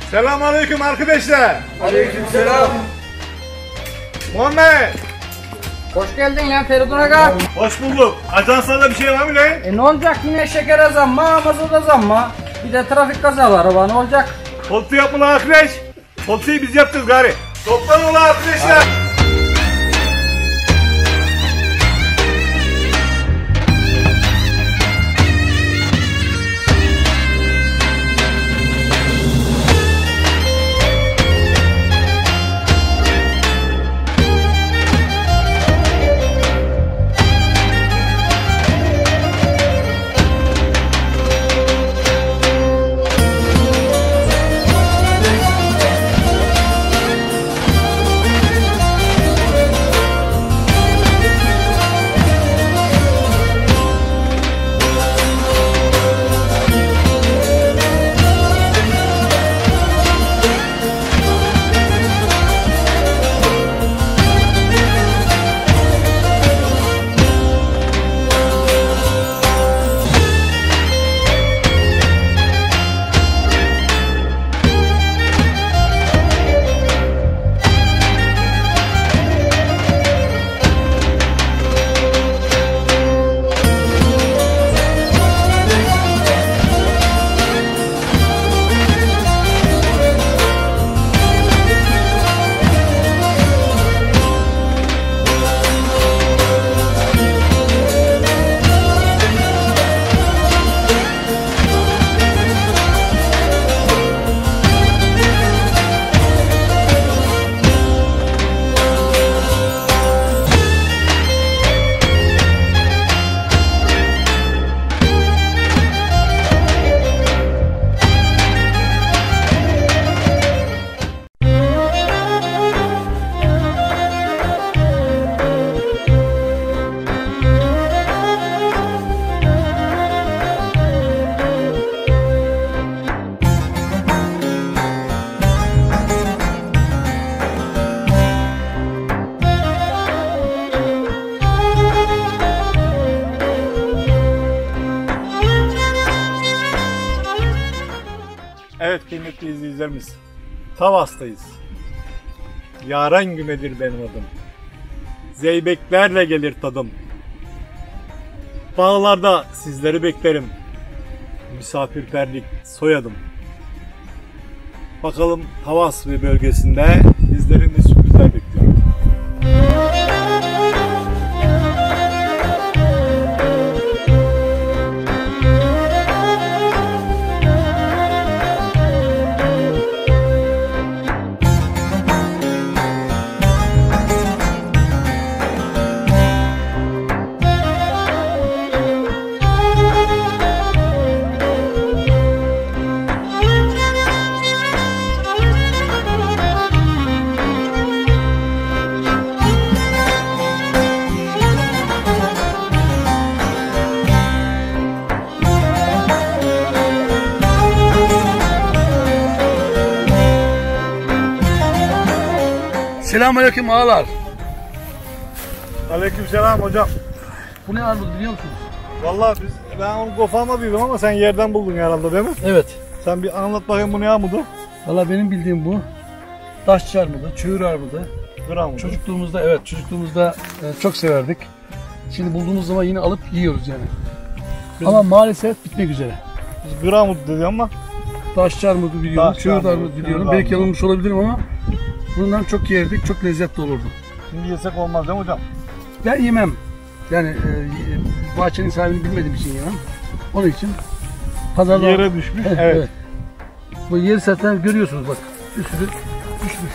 Selamünaleyküm arkadaşlar. Aleykümselam. Muhammed. Hoş geldin lan Feridun Aga. Hoş bulduk. Ajanslarda bir şey var mı lan? Ne olacak, yine şekere zamma, mazota zamma. Bir de trafik kazaları var, ne olacak? Poltu yapma lan arkadaş. Poltuyu biz yaptık gari. Toplanın ulan arkadaşlar. Evet kıymetli izleyicilerimiz, Tavas'tayız. Yaren gümedir benim adım. Zeybeklerle gelir tadım. Bağlarda sizleri beklerim. Misafirperlik soyadım. Bakalım Tavas ve bölgesinde bizlerin ne sürprizler bekliyor. Selamünaleyküm ağalar. Aleykümselam hocam. Bu ne armut biliyor musunuz? Vallahi ben onu kofama diyordum ama sen yerden buldun herhalde değil mi? Evet. Sen bir anlat bakayım bu ne armudu? Valla benim bildiğim bu. Taşçı armudu, çığır armudu. Gram mı? Çocukluğumuzda çok severdik. Şimdi bulduğumuz zaman yine alıp yiyoruz yani. Ama maalesef bitmek üzere. Biz gram dedi ama. Taşçı armudu biliyorum, Taşçı çığır armudu, armudu biliyorum. çığır Belki armudu. yanılmış olabilirim ama bundan çok yerdik, çok lezzetli olurdu. Şimdi yesek olmaz değil mi hocam? Ben yemem. Yani bahçenin sahibini bilmediğim için yemem. Onun için pazarda... Yere düşmüş. Evet. Bu yeri zaten görüyorsunuz bak. Bir sürü düşmüş.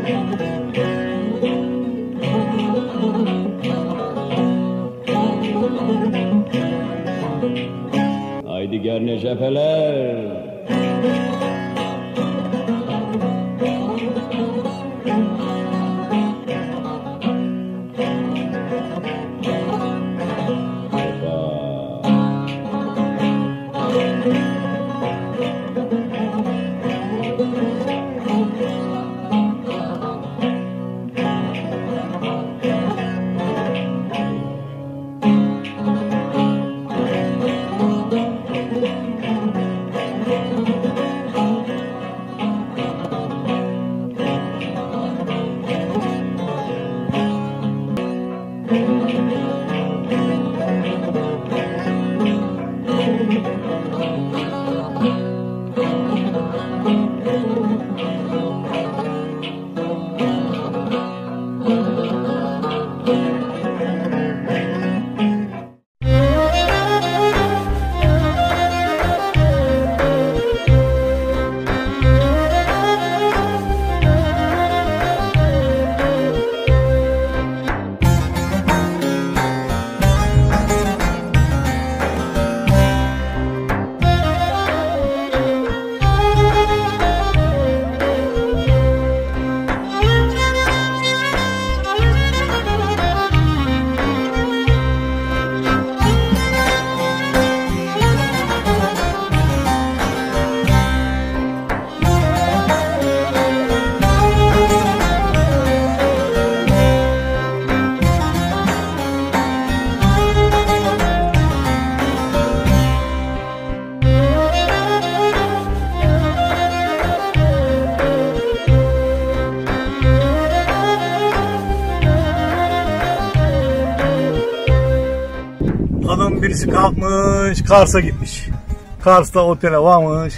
Haydi gerne cepheler. Adam birisi kalkmış, Kars'a gitmiş. Kars'ta otele varmış.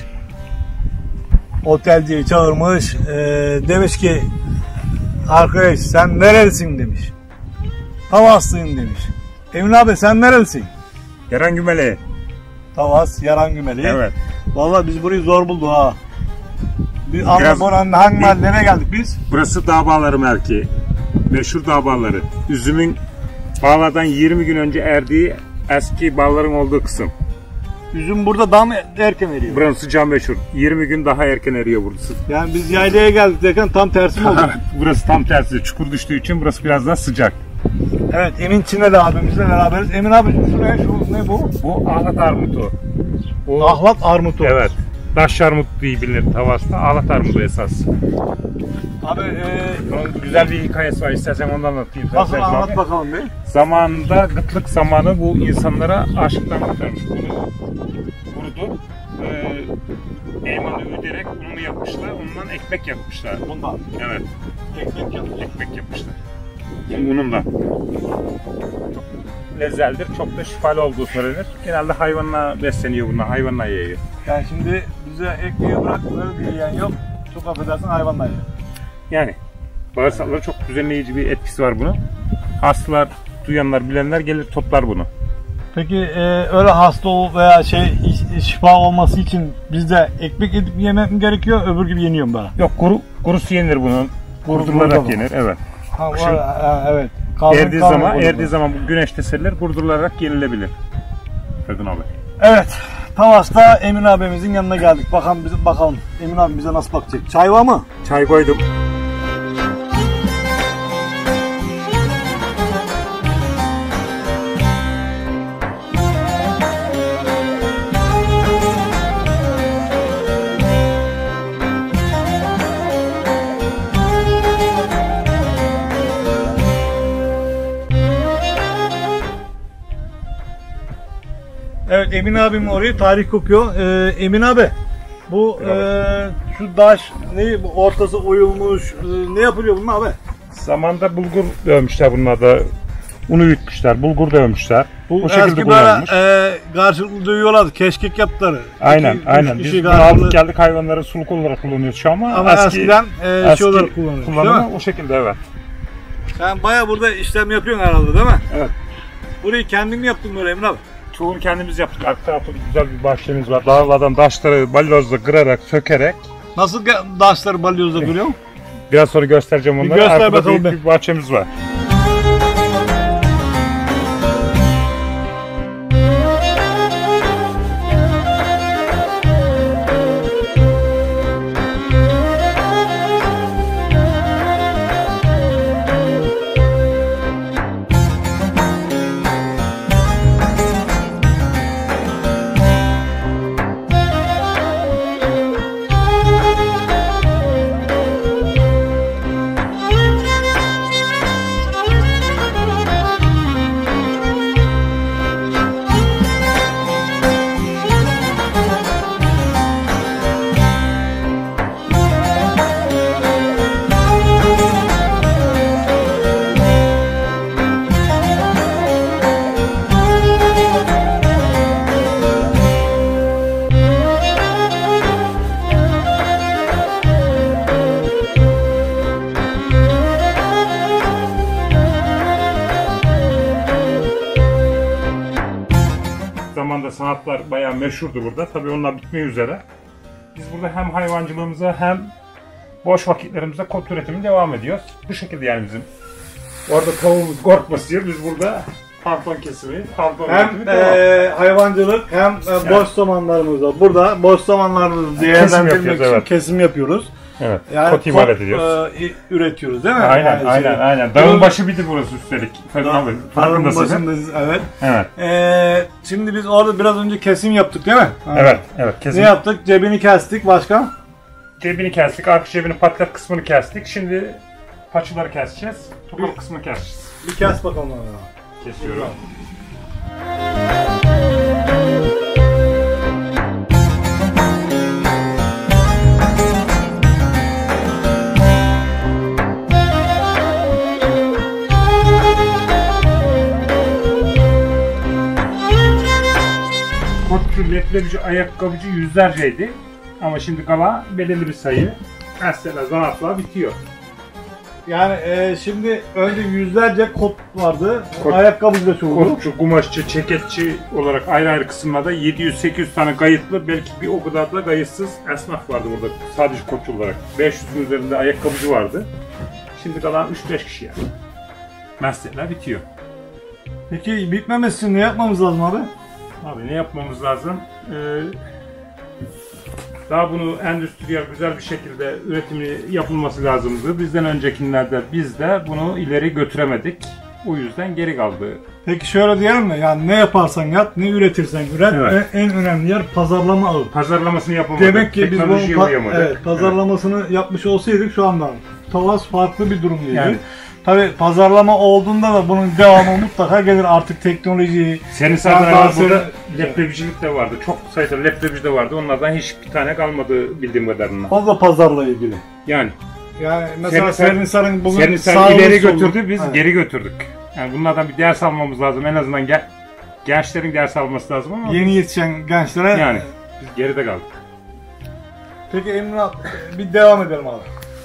Otelciyi çağırmış. Demiş ki, arkadaş sen nerelisin demiş. Tavaslıyım demiş. Emin abi sen nerelisin? Yarangümeli. Tavas, Yarangümeli. Evet. Vallahi biz burayı zor bulduk ha. Bir Biraz- buranın hangi mahallene geldik biz? Burası dağ bağları mevki. Meşhur dağ bağları. Üzümün bağlardan 20 gün önce erdiği eski bağların olduğu kısım. Üzüm burada daha mı erken eriyor? Burası can meşhur. 20 gün daha erken eriyor burası. Yani biz yaylaya geldik derken tam tersi mi oldu? Burası tam tersi. Çukur düştüğü için burası biraz daha sıcak. Evet, Emin Çineli abimizle beraberiz. Emin abi şuraya şu ne bu? Bu ahlat armutu. Bu, Ahlat armutu. evet. Daş armut diye bilinir Tavas'ta. Ahlat armutu esas. Abi Onun güzel bir hikayesi var. İstersen ondan anlatayım. nasıl Sen anlat abi. bakalım bir. Zamanında gıtlık zamanı bu insanlara açlıktan kurtarmış. Bunu kurudu. Elmanı öderek ununu yapmışlar. Ondan ekmek yapmışlar. Bundan. Evet. Ekmek yapacak. Ekmek yapmışlar. Unundan. Çok lezzetlidir. Çok da şifalı olduğu söylenir. Genelde hayvanla besleniyor bunlar. Hayvanla yiyor. Yani şimdi bize ekmeği bırak böyle yiyen yok. Çok affedersin hayvanla yiyor. Yani bağırsaklara çok düzenleyici bir etkisi var bunun. Hastalar, duyanlar, bilenler gelir toplar bunu. Peki öyle hasta veya şifa olması için bizde ekmek edip yemek mi gerekiyor, öbür gibi yeniyor mu böyle? Yok, kurusu yenir bunun. Kurutularak kurutulur. yenir, evet. Ha, Kışın evet. Erdiği zaman bu güneşte serilir, kurdurularak yenilebilir. Ferdun abi. Evet. Tavas'ta Emin abimizin yanına geldik. Bakalım Emin abi bize nasıl bakacak. Çay var mı? Çay koydum. Evet, Emin abim orayı tarih kokuyor. Emin abi bu şu daş ne, bu ortası oyulmuş, ne yapılıyor bunun abi? Zamanında bulgur dövmüşler bunlar da. Unu yutmuşlar, bulgur dövmüşler. Bu şekilde Eski kullanılmış. böyle karşılıklı dövüyorlardı, keşkek yaptılar. Aynen, İki, aynen. üç Biz kişi bunu karşılıklı- aldık geldik, hayvanları suluk olarak kullanıyoruz şu ama eskiden eski olarak kullanıyoruz, değil kullanımı mi? o şekilde, evet. Sen bayağı burada işlem yapıyorsun herhalde, değil mi? Evet. Burayı kendin mi yaptın böyle Emin abi? Çoğunu kendimiz yaptık. Arka tarafta güzel bir bahçemiz var. Dağlardan taşları balyozla kırarak, sökerek. Nasıl taşları balyozla kırıyorsun? Biraz sonra göstereceğim onları. göster Arkada bakalım büyük bir bahçemiz var. Zamanda sanatlar bayağı meşhurdu burada. Tabii onlar bitmeye üzere. Biz burada hem hayvancılığımıza hem boş vakitlerimizde kot üretimine devam ediyoruz. Bu şekilde yani bizim. Orada tavuğumuz korkmasın diye biz burada pantolon kesimi, pantolon Hem üretimi devam. hayvancılık hem boş zamanlarımızda burada boş zamanlarımızı değerlendirmek yapıyoruz, için evet. kesim yapıyoruz. Evet. Yani kot imal ediyoruz. Üretiyoruz değil mi? Aynen, Yani aynen, aynen. Dağın başı bir de burası üstelik. Dağın Farkındasın. başındayız, evet. Evet. Şimdi biz orada biraz önce kesim yaptık değil mi? Evet, evet. Kesin. Ne yaptık? Cebini kestik, başka? Cebini kestik, arka cebinin patlak kısmını kestik. Şimdi paçaları keseceğiz. Topal kısmını keseceğiz. Bir kes bakalım ona. Kesiyorum. Kotçu, leblebici, ayakkabıcı yüzlerceydi. Ama şimdi kala belirli bir sayı. Mesela zanatlar bitiyor. Yani şimdi önce yüzlerce kot vardı. Kot- Ayakkabı da çoğuldu. Kotçu, kumaşçı, ceketçi olarak ayrı ayrı kısımlarda 700-800 tane kayıtlı, belki bir o kadar da kayıtsız esnaf vardı burada sadece kotçu olarak. 500'ün üzerinde ayakkabıcı vardı. Şimdi kalan 3-5 kişi yani. Meslekler bitiyor. Peki bitmemesi için ne yapmamız lazım abi? Abi ne yapmamız lazım? Daha bunu endüstriyel güzel bir şekilde üretimi yapılması lazımdı. Bizden öncekilerde biz de bunu ileri götüremedik. O yüzden geri kaldı. Peki şöyle diyelim mi? Yani ne yaparsan yap, ne üretirsen üret. Evet. En önemli yer pazarlama ağı. Pazarlamasını yapamadık. Demek ki biz bunun Teknolojiye uyamadık. evet, pazarlamasını yapmış olsaydık şu anda Tavas farklı bir durumdaydı. Yani. Tabii pazarlama olduğunda da bunun devamı mutlaka gelir artık teknoloji. Senin daha sağdan senin- burada leblebicilik de vardı. Çok sayıda leblebici de vardı. Onlardan hiçbir tane kalmadı bildiğim kadarıyla. Fazla pazarla ilgili. Yani Yani mesela Serinhisar'ın bugün Serinhisar sağlı ileri sollu- götürdü, biz Evet. geri götürdük. Yani bunlardan bir ders almamız lazım. En azından gençlerin ders alması lazım ama Yeni yetişen gençlere. yani biz geride kaldık. Peki Emre abi, bir devam edelim abi.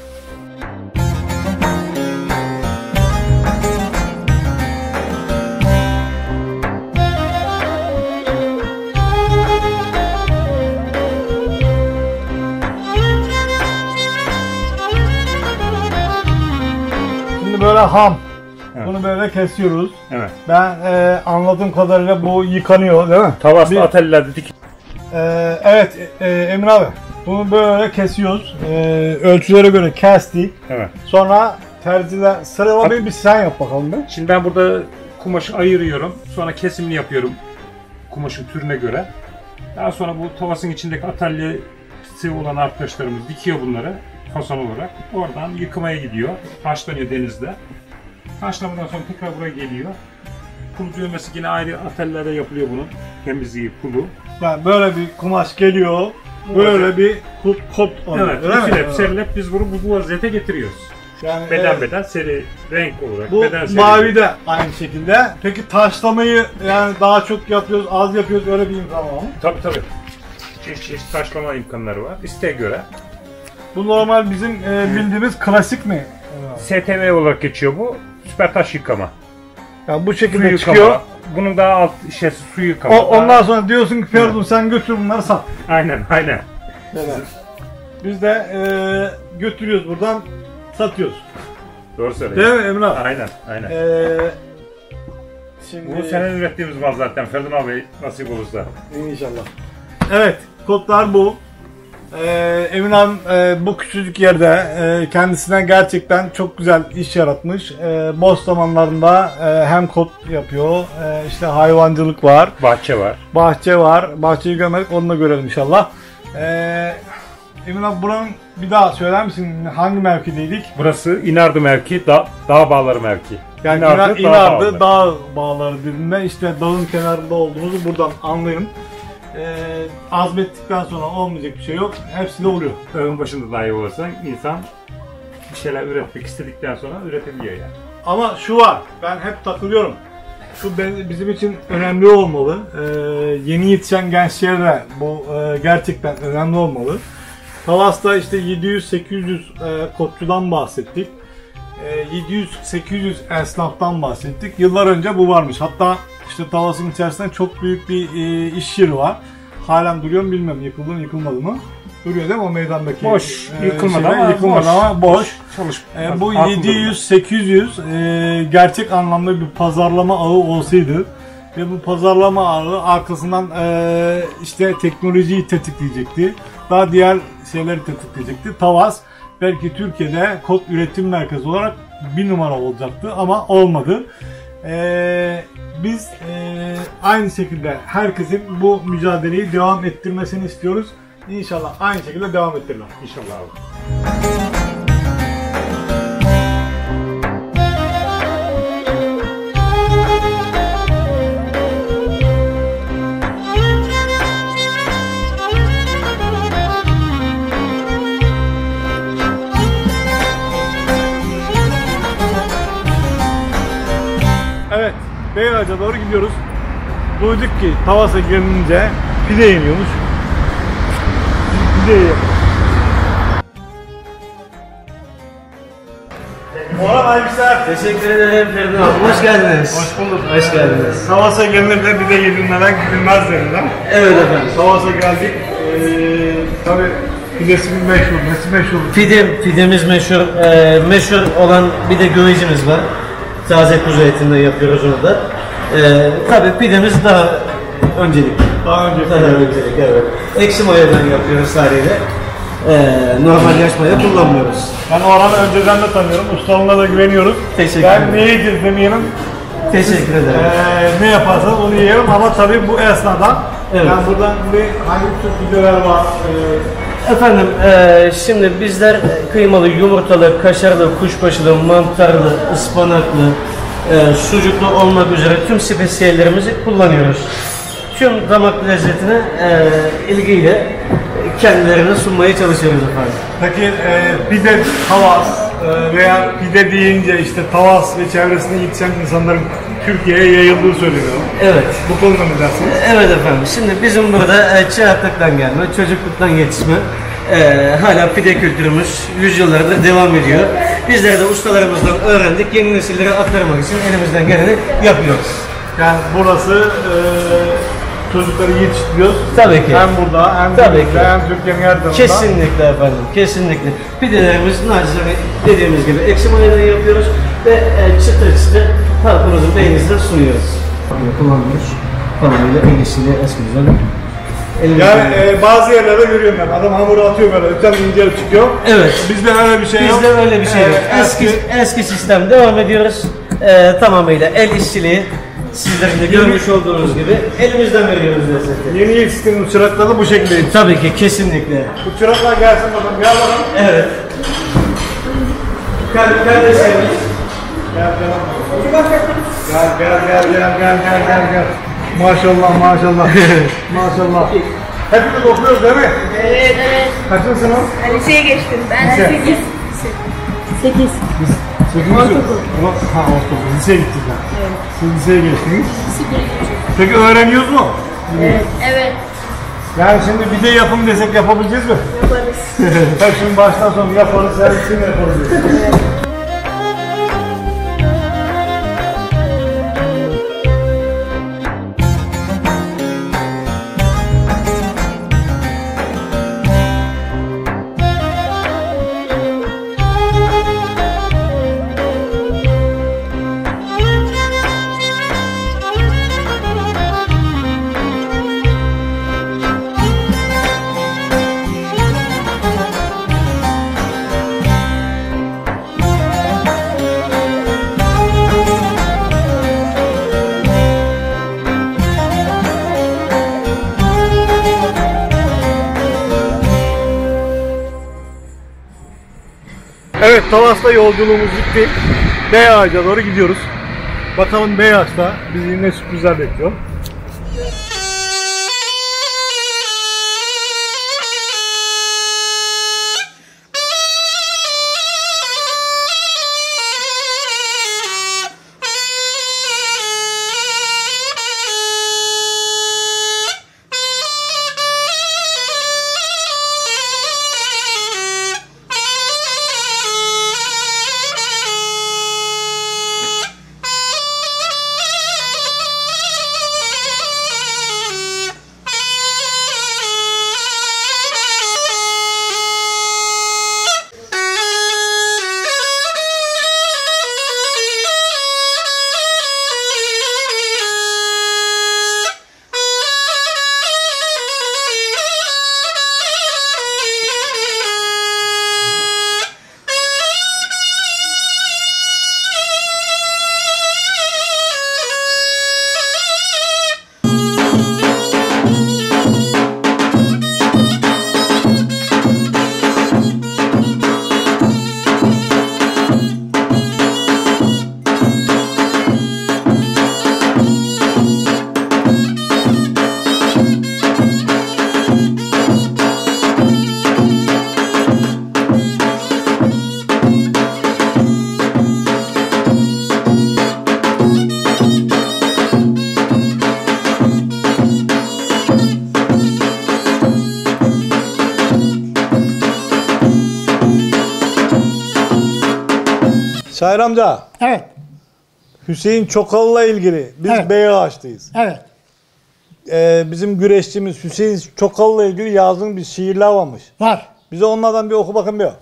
Şimdi böyle ham. Evet. Bunu böyle kesiyoruz. Evet. Ben anladığım kadarıyla bu yıkanıyor değil mi? Tavaslı ateller dedik. Evet Emre abi. Bunu böyle kesiyoruz. Ölçülere göre kestik. Evet. Sonra terziler sıralamayı bir sen yap bakalım be. Şimdi ben burada kumaşı ayırıyorum. Sonra kesimini yapıyorum. Kumaşın türüne göre. Daha sonra bu tavasının içindeki atölyesi olan arkadaşlarımız dikiyor bunları fason olarak. Oradan yıkamaya gidiyor. Haşlanıyor denizde. Haşlamadan sonra tekrar buraya geliyor. Pul düğmesi yine ayrı atölyelerde yapılıyor bunun. Temizliği, pulu. Yani böyle bir kumaş geliyor. Böyle bir kot oluyor. Evet, değil mi? üfülep, serilep biz bunu bu vaziyete getiriyoruz. Yani Beden beden seri renk olarak. bu beden seri. mavi de aynı şekilde. Peki taşlamayı yani daha çok yapıyoruz, az yapıyoruz öyle bir imkan var mı? Tabii tabii. Çeşit taşlama imkanları var. İsteğe göre. Bu normal bizim bildiğimiz klasik mi? STV olarak geçiyor bu. Süper taş yıkama. Yani bu Su şekilde yıkama. çıkıyor. Bunun daha alt şeysi su yıkama. Ondan sonra diyorsun ki Feridun sen götür bunları sat. Aynen aynen. Biz de götürüyoruz buradan satıyoruz. Doğru söylüyorsun. Değil mi Emre abi? Aynen, aynen. Şimdi Bu senin ürettiğimiz mal zaten Ferdinand abi nasip olursa. İnşallah. Evet, kodlar bu. Emin abim bu küçücük yerde kendisinden gerçekten çok güzel iş yaratmış. Boş zamanlarında hem kod yapıyor, işte hayvancılık var, Bahçe var. bahçe var. Bahçeyi görmedik, onu da görelim inşallah. Emin abi buranın bir daha söyler misin? Hangi mevkideydik? Burası İnardı mevki, dağ bağları mevki. Yani İnardı dağ bağları dediğinde işte dağın kenarında olduğumuzu buradan anlayın. Azmettikten sonra olmayacak bir şey yok. Hepsi de oluyor. Dağın başında dahi olsa insan bir şeyler üretmek istedikten sonra üretebiliyor yani. Ama şu var, ben hep takılıyorum. Şu bizim için önemli olmalı. Yeni yetişen gençlere de bu gerçekten önemli olmalı. Talas'ta işte 700-800 kodçudan bahsettik. 700-800 esnaftan bahsettik. Yıllar önce bu varmış. Hatta işte Talas'ın içerisinde çok büyük bir iş yeri var. Halen duruyor mu bilmiyorum. Yıkıldı mı yıkılmadı mı? Duruyor değil mi o meydandaki? Boş. Yıkılmadı ama boş. Bu Altında 700-800 gerçek anlamda bir pazarlama ağı olsaydı ve bu pazarlama ağı arkasından işte teknolojiyi tetikleyecekti. Daha diğer şeyleri tetikleyecekti. Tavas belki Türkiye'de kod üretim merkezi olarak bir numara olacaktı ama olmadı. Biz aynı şekilde herkesin bu mücadeleyi devam ettirmesini istiyoruz. İnşallah aynı şekilde devam ettirirler. İnşallah abi. Evet, Beyaz'a doğru gidiyoruz. Duyduk ki Tavas'a gelince pide yeniyormuş. Pide yiyelim. Orhan Aybişler. Teşekkür ederim Ferdinand abi. Hoş geldiniz. Hoş bulduk. Hoş geldiniz. Tavas'a gelinir de pide yenilmeden gidilmez denilen. Evet efendim. Tavas'a geldik. Tabii pidesinin meşhur, nesi meşhur? Pidemiz meşhur. Meşhur olan bir de güvecimiz var. Taze kuzu etinden yapıyoruz onu da. Tabii pidemiz daha öncelik. Daha önce. Daha öncelik, evet. Eksi mayadan yapıyoruz haliyle. Normal yaş maya kullanmıyoruz. Ben Orhan'ı önceden de tanıyorum. Ustalığına da güveniyoruz. Teşekkür Ben ederim. ne yiyeceğiz demeyelim. Teşekkür ederim. Ne yaparsanız onu yiyelim ama tabii bu esnada Evet. yani buradan hangi tür videolar var? Efendim, şimdi bizler kıymalı, yumurtalı, kaşarlı, kuşbaşılı, mantarlı, ıspanaklı, sucuklu olmak üzere tüm spesiyellerimizi kullanıyoruz. Tüm damak lezzetini ilgiyle kendilerine sunmaya çalışıyoruz efendim. Peki pide, Tavas veya pide deyince işte Tavas ve çevresinde yetişen insanların Türkiye'ye yayıldığı söyleniyor. Evet. Bu konuda ne dersiniz? Evet efendim. Şimdi bizim burada çıraklıktan gelme, çocukluktan yetişme hala pide kültürümüz yüzyıllardır devam ediyor. Bizler de ustalarımızdan öğrendik. Yeni nesillere aktarmak için elimizden geleni yapıyoruz. Yani burası çocukları yetiştiriyoruz. Tabii ki. Hem burada hem Tabii Türkiye'de ki. hem Türkiye'nin her tarafında. Kesinlikle efendim, kesinlikle. Pidelerimiz nacizane dediğimiz gibi eksi mayadan yapıyoruz ve çıtır çıtır halkımızın beğenisine sunuyoruz. Kullanıyoruz. Tamamıyla el işiyle eskimizden. Yani bazı yerlerde görüyorum ben. Adam hamuru atıyor böyle, öten incelip çıkıyor. Evet. Bizde öyle bir şey yok. Bizde öyle bir şey yok. Eski sistem devam ediyoruz. Tamamıyla el işçiliği. Sizlerin de görmüş olduğunuz gibi elimizden veriyoruz lezzeti. Yeni yetiştiğimiz çıraklar da bu şekilde. Tabii ki, kesinlikle. Bu çıraklar gelsin bakalım. Gel bakalım. Evet. Kardeşlerimiz. Gel gel. Maşallah. Maşallah. Hepimiz okuyoruz değil mi? Evet. Kaçın sınıf? Liseye geçtim. Ben Lise. 8. 8. 8. Ha ortaokul. Liseye gittik ben. Evet. Siz liseye geçtiniz. Liseye geçtim. Peki öğreniyoruz mu? Evet. Yani şimdi bir de yapım desek yapabileceğiz mi? Yaparız. Bak şimdi baştan sonra yaparız, servisini yaparız. Evet, Talas'ta yolculuğumuz bitti. Beyağaç'a doğru gidiyoruz. Bakalım Beyağaç'ta bizi ne sürprizler bekliyor. Şair amca, Evet, Hüseyin Çokal'la ilgili biz Evet. Beyağaç'tayız. evet. Bizim güreşçimiz Hüseyin Çokal'la ilgili yazdığın bir şiirler varmış. Var. Bize onlardan bir oku bakın bir.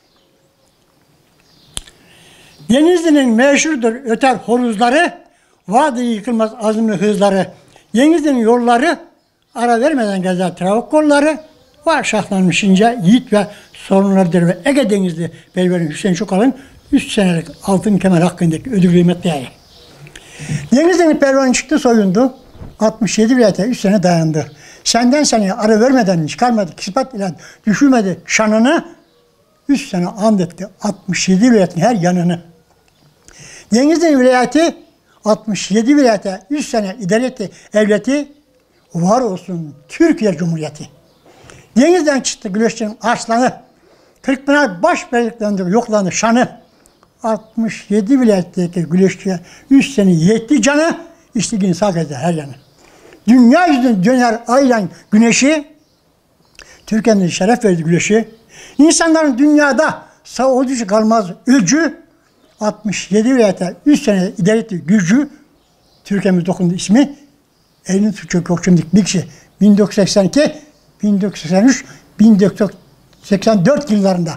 Denizli'nin meşhurdur öter horuzları, vardı yıkılmaz azimli hızları. Denizli'nin yolları, ara vermeden gezer trafik kolları, var şahlanmış ince yiğit ve sorunlarıdır ve Ege Denizli Belverin Hüseyin Çokal'ın 3 senelik altın kemer hakkındaki ödül kıymet değeri. Denizli'nin pervanı çıktı soyundu, 67 vilayete 3 sene dayandı. Senden seneye ara vermeden çıkarmadı, kismet ile düşürmedi şanını, 3 sene and etti 67 vilayetin her yanını. Denizli vilayeti 67 vilayete 3 sene idare etti evleti, var olsun Türkiye Cumhuriyeti. Denizden çıktı güneşçinin arslanı, Kırkpınar baş belirliklerinde yoklandı şanı. 67 vilayetteki güneşçiye 3 sene yetti canı, İstiklin sağ eder her yanı. Dünya yüzüne döner aylan güneşi, Türkiye'nin şeref verdi güneşi. İnsanların dünyada sağ olduğu kalmaz ölçü, 67 vilayete 3 sene idare etti gücü, Türkiye'miz dokundu ismi, elini tutuyor kökçümdük bir kişi. 1982, 1983, 1984 yıllarında.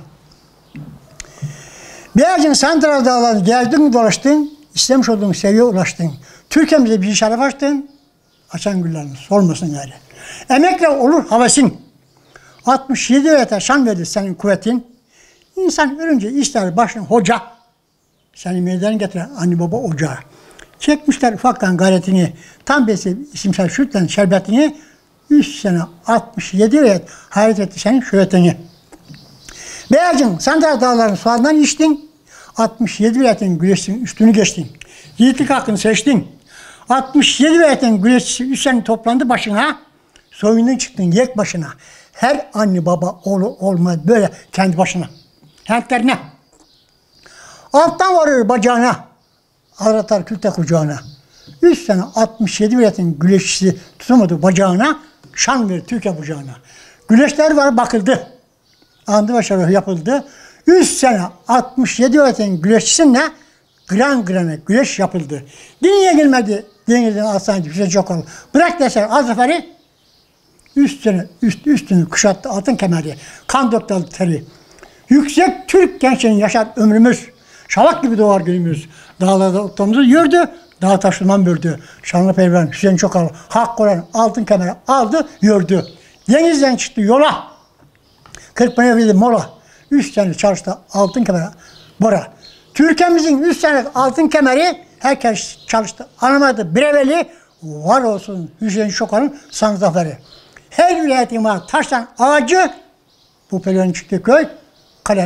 Beyazın Santral Dağları'nı gezdin dolaştın, istemiş olduğun seviyeye ulaştın. Türkiye'mize bir şeref açtın, açan güllerini solmasın gayrı. Emekle olur havasın. 67 vilayete şan verdi senin kuvvetin. İnsan ölünce ister başına hoca, seni meydana getiren anne baba ocağı. Çekmişler ufaktan gayretini, tam besi isimsel sütle şerbetini, 3 sene 67 vilayet hayret etti senin şöhretini. Beyazın Sandal Dağları'nın sularından içtin, 67 vilayetin güneşinin üstünü geçtin. Yiğitlik hakkını seçtin. 67 vilayetin güneşçisi 3 sene toplandı başına, soyundan çıktın yek başına. Her anne baba oğlu olmaz böyle kendi başına. Hentlerine. Alttan varır bacağına, aratar külte kucağına. 3 sene 67 vilayetin güneşçisi tutamadı bacağına, şan verir Türkiye bucağına. Güneşler var bakıldı. Andı başarı yapıldı. 3 sene 67 vilayetin güneşçisinle gran grana güneş yapıldı. Dünyaya gelmedi denizden Aslan Hüseyin Çokal. Bırak deser Azrafar'ı 3 sene üstünü kuşattı altın kemeri. Kan döktü teri. Yüksek Türk gençliğinin yaşar ömrümüz. Şavak gibi doğar günümüz. Dağlarda otlarımızı yürüdü. Dağ taşından böldü. Şanlıurfa Hüseyin Çokal hak koran altın kemeri aldı yürüdü. Denizden çıktı yola. Kırkpınar verdi mola. 3 sene çalıştı altın kemeri bora. Türkiye'mizin 3 senelik altın kemeri herkes çalıştı. Anlamadı bireveli var olsun Hüseyin Çokal'ın san zaferi. Her vilayetin var taştan ağacı bu pelerin çıktığı köy kalenin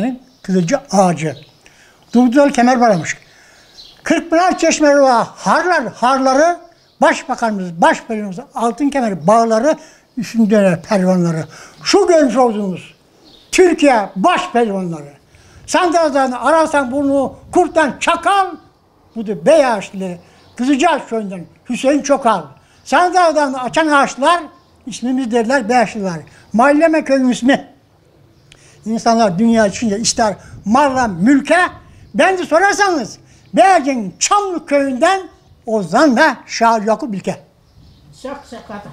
Kızılcı ağacı. Durdurul kemer varmış. Kırkpınar çeşmeleri var. Harları, başbakanımız, başbakanımız, altın kemer bağları, üstünde pervanları. Şu görmüş olduğunuz Türkiye baş pervanları. Sandaldan ararsan bunu kurttan çakal, bu da Beyaşlı, Kızılcaağaç köyünden Hüseyin Çokal. Sandaldan açan ağaçlar, ismimiz derler Beyaşlılar. Mahalleme köyün ismi. İnsanlar dünya içinde ister malla mülke, ben de sorarsanız Beyaz'ın Çamlı köyünden Ozan ve Şair Yakup İlke. Çok şakadı.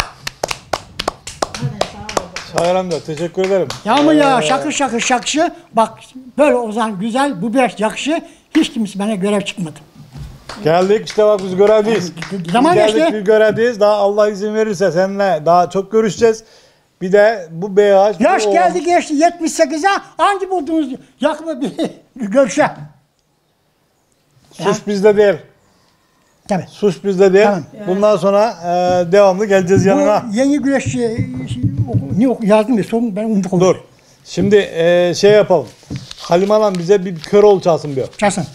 Şair amca teşekkür ederim. Yağmur ya şakır şakır şakışı, bak böyle Ozan güzel, bu biraz yakışı, hiç kimse bana görev çıkmadı. Geldik işte bak biz görevdeyiz. Zaman Geldik geçti. biz görevdeyiz. Daha Allah izin verirse seninle daha çok görüşeceğiz. Bir de bu beyaz. Yaş geldi geçti 78'e, hangi buldunuz Yakup'u bir görüşe. Suç bizde değil. Tabii. Suç bizde değil. Tamam. Bundan sonra devamlı geleceğiz yanına. Bu yeni güreşçi, ne yazdım ya, son ben unuttum. Dur. Şimdi şey yapalım. Halime Hanım bize bir Köroğlu çalsın bir. Çalsın.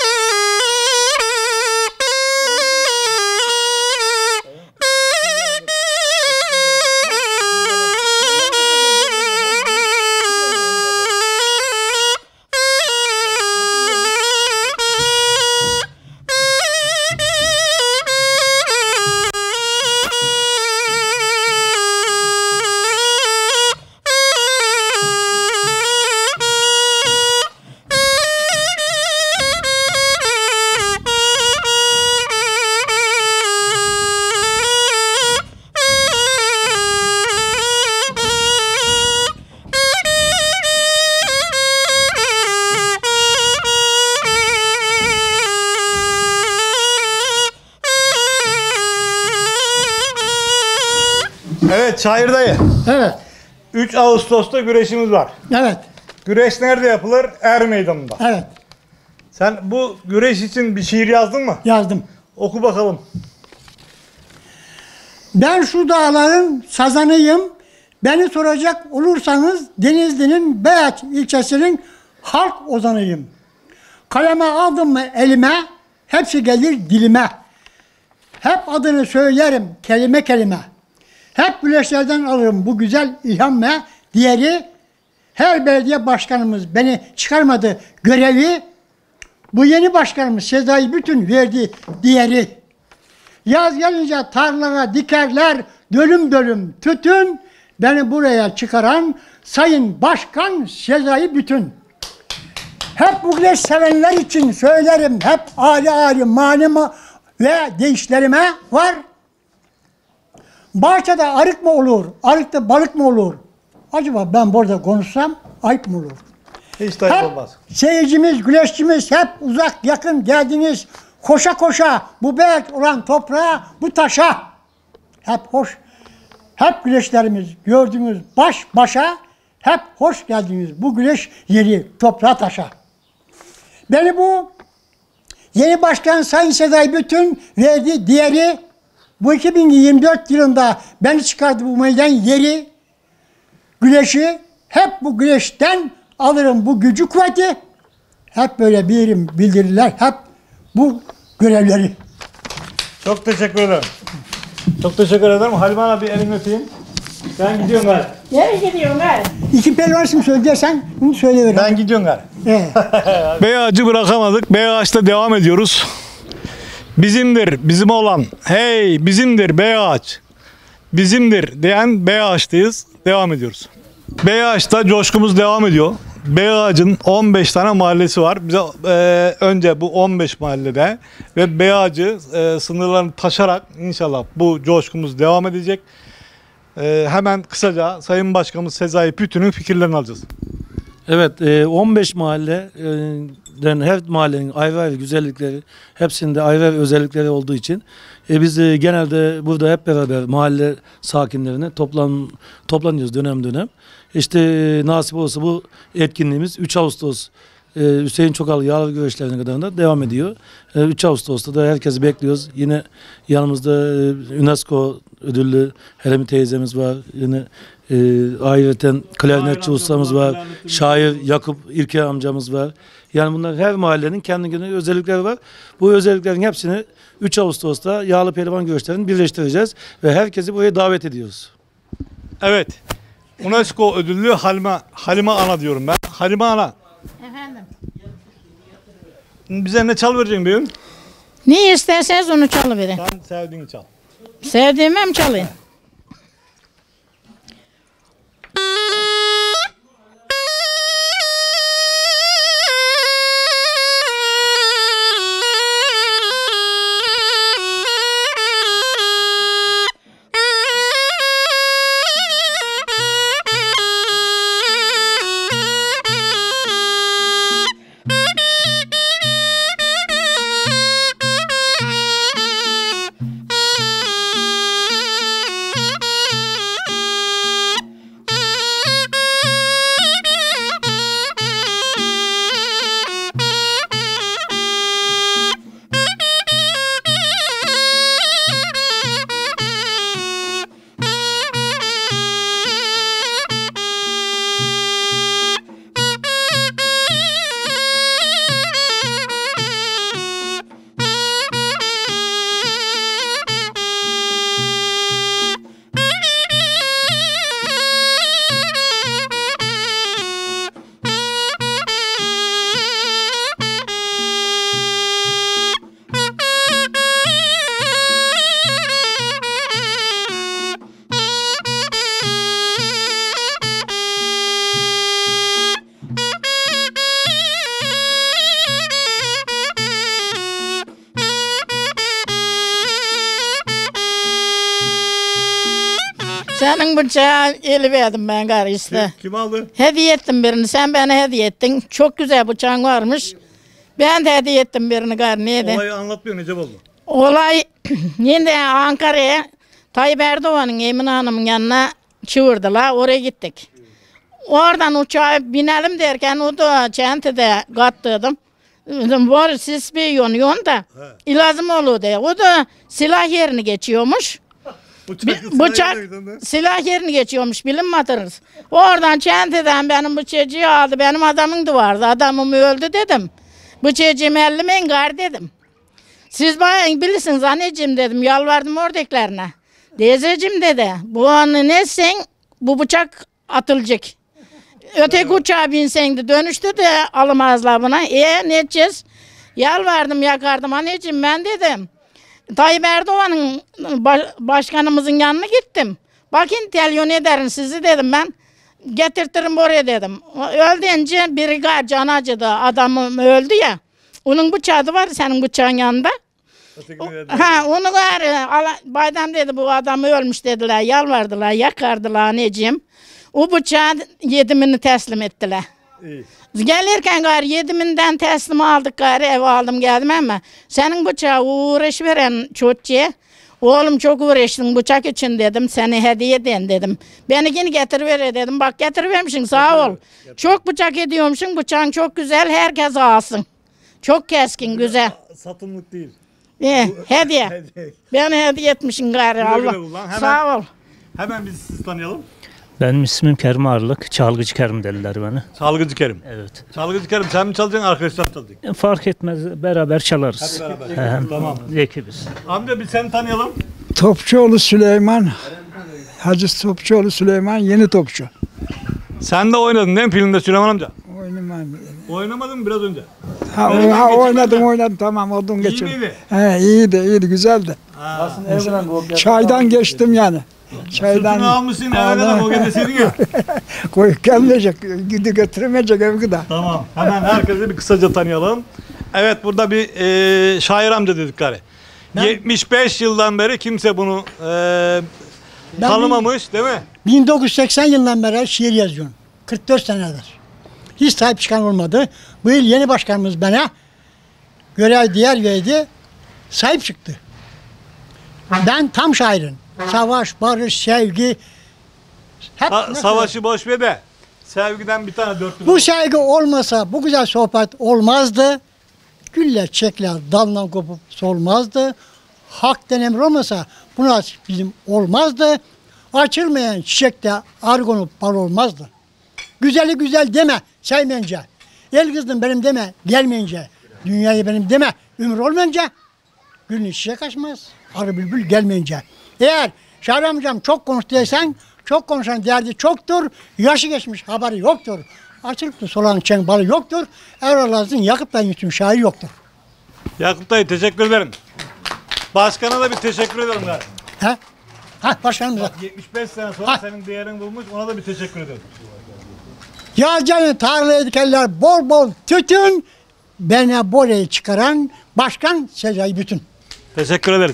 Evet Şair dayı. Evet, 3 Ağustos'ta güreşimiz var. evet, Güreş nerede yapılır? Er Meydanı'nda. evet, Sen bu güreş için bir şiir yazdın mı? yazdım. Oku bakalım. Ben şu dağların sazanıyım. Beni soracak olursanız Denizli'nin Beyaç ilçesinin halk ozanıyım. Kaleme aldım mı elime, hepsi gelir dilime. Hep adını söylerim kelime kelime. Hep güleşlerden alırım bu güzel ilham ve diğeri. Her belediye başkanımız beni çıkarmadı görevi. Bu yeni başkanımız Sezai Bütün verdi diğeri. Yaz gelince tarlalara dikerler dölüm dölüm tütün. Beni buraya çıkaran Sayın Başkan Sezai Bütün. Hep bu güneş sevenler için söylerim. Hep ayrı ayrı manema ve deyişlerime var. Bahçede arık mı olur, arıkta balık mı olur? Acaba ben burada konuşsam ayıp mı olur? Hiç de Hep olmaz. seyircimiz, güreşçimiz hep uzak yakın geldiniz. Koşa koşa bu beyaz olan toprağa, bu taşa. Hep hoş. Hep güreşlerimiz gördüğünüz baş başa. Hep hoş geldiniz bu güreş yeri toprağa taşa. Beni bu yeni başkan Sayın Sezai Bütün verdi diğeri. Bu 2024 yılında beni çıkardı bu meydan yeri. Güreşi hep bu güreşten alırım bu gücü kuvveti. Hep böyle birim bildirirler. Hep bu görevleri. Çok teşekkür ederim. Çok teşekkür ederim. Halime Hanım bir elini öpeyim. Ben gidiyorum gari. Nereye gidiyorsun lan? İki pehlivan ismi söyleyeceksen bunu söyleyiver. Ben gidiyorum gari. Evet. Beyağaç'ı bırakamadık. Beyağaç'ta devam ediyoruz. Bizimdir, bizim olan. Hey bizimdir Beyağaç. Bizimdir diyen Beyağaç'tayız. Devam ediyoruz. Beyağaç'ta coşkumuz devam ediyor. Beyağaç'ın 15 tane mahallesi var. Bize önce bu 15 mahallede ve Beyağaç'ı sınırlarını taşarak inşallah bu coşkumuz devam edecek. Hemen kısaca Sayın Başkanımız Sezai Bütün'ün fikirlerini alacağız. Evet, 15 mahalleden her mahallenin ayrı ayrı güzellikleri, hepsinde ayrı ayrı özellikleri olduğu için biz genelde burada hep beraber mahalle sakinlerine toplanıyoruz dönem dönem. İşte nasip olsa bu etkinliğimiz 3 Ağustos Hüseyin Çokal yağlı güreşlerine kadar da devam ediyor. 3 Ağustos'ta da herkesi bekliyoruz. Yine yanımızda UNESCO ödüllü Helemi teyzemiz var. Yine Ayrıca klarnetçi Şair ustamız amcamız var, var. klarnetçi Şair Yakup İlker amcamız var. Yani bunlar her mahallenin kendine özellikleri var. Bu özelliklerin hepsini 3 Ağustos'ta Yağlı Pehlivan Güreşleri'ni birleştireceğiz ve herkesi buraya davet ediyoruz. Evet. UNESCO ödüllü Halime Ana diyorum ben. Halime Ana. Efendim. Bize ne çal vereceksin bugün? Ne isterseniz onu çalıverin. Sen sevdiğini çal. Sevdiğimi mi çalayım? Senin bıçağı eli verdim ben gari işte. Kim aldı? Hediye ettim birini. Sen bana hediye ettin. Çok güzel bıçağın varmış. Ben de hediye ettim birini gari. Neydi? Olayı anlatmıyor Necip oldu. Olay yine Ankara'ya Tayyip Erdoğan'ın Emine Hanım'ın yanına çığırdılar. Oraya gittik. Oradan uçağa binelim derken o da çentede kattırdım. Dedim var siz bir yon da ilazım olur diye. O da silah yerini geçiyormuş. Bıçak silah yerini geçiyormuş bilinmediniz. Oradan çenteden benim bıçağı aldı. Benim adamım da vardı. Adamım öldü dedim. Bıçağımı ellemeyin gar dedim. Siz bana bilirsiniz anneciğim dedim. Yalvardım oradakilerine. Teyzeciğim dedi. Bu anı nesin? Bu bıçak atılacak. Öteki uçağa binsen de dönüştü de alamazlar buna. Ne edeceğiz? Yalvardım yakardım anneciğim ben dedim. Tayyip Erdoğan'ın başkanımızın yanına gittim. Bakın telyon ederim sizi dedim ben. Getirtirim oraya dedim. Öldüğünce biri can acıdı. Adamım öldü ya. Onun bıçağı var senin bıçağın yanında. Onu baydan dedi bu adam ölmüş dediler. Yalvardılar yakardılar anneciğim. O bıçağın yedimini teslim ettiler. İyi. Gelirken gari yediminden teslim aldık gari eve aldım geldim ama senin bıçağı uğraş veren çocuğa oğlum çok uğraştın bıçak için dedim seni hediye edin dedim. Beni yine getiriver dedim bak getirivermişsin sağ ol. Çok bıçak ediyormuşsun bıçağın çok güzel herkes alsın. Çok keskin güzel. Satımlık değil. Hediye. Beni hediye etmişsin gari Allah. Sağ ol. Hemen biz sizi tanıyalım. Benim ismim Kerim Ağırlık. Çalgıcı Kerim dediler bana. Çalgıcı Kerim. Evet. Çalgıcı Kerim sen mi çalacaksın arkadaşlar çalacak? Fark etmez beraber çalarız. Hep beraber. Tamam. Ekibiz. Amca biz seni tanıyalım. Topçuoğlu Süleyman. Hacı Topçuoğlu Süleyman yeni topçu. Sen de oynadın değil mi filmde Süleyman amca? Oynamadım. Oynamadın mı biraz önce? Oynadım tamam oldum geçirdim. İyi miydi? He iyiydi güzeldi. Çaydan geçtim yani. Çaydan. Sırtını almışsın eve kadar o geceseydin ya. Koyup gelmeyecek, götüremeyecek eve kadar. Tamam hemen herkesi bir kısaca tanıyalım. Evet burada bir şair amca dedik gari. 75 yıldan beri kimse bunu tanımamış değil mi? 1980 yılından beri şiir yazıyorum. 44 senedir. Hiç sahip çıkan olmadı. Bu yıl yeni başkanımız bana görev diğer verdi. Sahip çıktı. Ben tam şairim. Savaş, barış, sevgi. Hep Savaşı boş ver de sevgiden bir tane dörtlü. Bu sevgi olmasa bu güzel sohbet olmazdı. Güller, çiçekler dalından kopup solmazdı. Hak denemir olmasa bu nasip bizim olmazdı. Açılmayan çiçekte argonup bal olmazdı. Güzeli güzel deme sevmeyince. El kızdım benim deme gelmeyince. Dünyayı benim deme ömür olmayınca. Gülün çiçek açmaz. Arı bülbül gelmeyince. Eğer Şahri amcam çok konuştuysan çok konuşan derdi çoktur. Yaşı geçmiş haberi yoktur. Açılıp da solan çeng balı yoktur. Evralasın Yakup'tan yutun şair yoktur. Yakup dayı teşekkür ederim. Başkana da bir teşekkür ederim. He? Ha başkanım da. 75 sene sonra senin değerini bulmuş, ona da bir teşekkür ederim. Yağcanı tarlaya dikerler bol bol tütün. Bana boreyi çıkaran başkan Sezai Bütün. Teşekkür ederiz.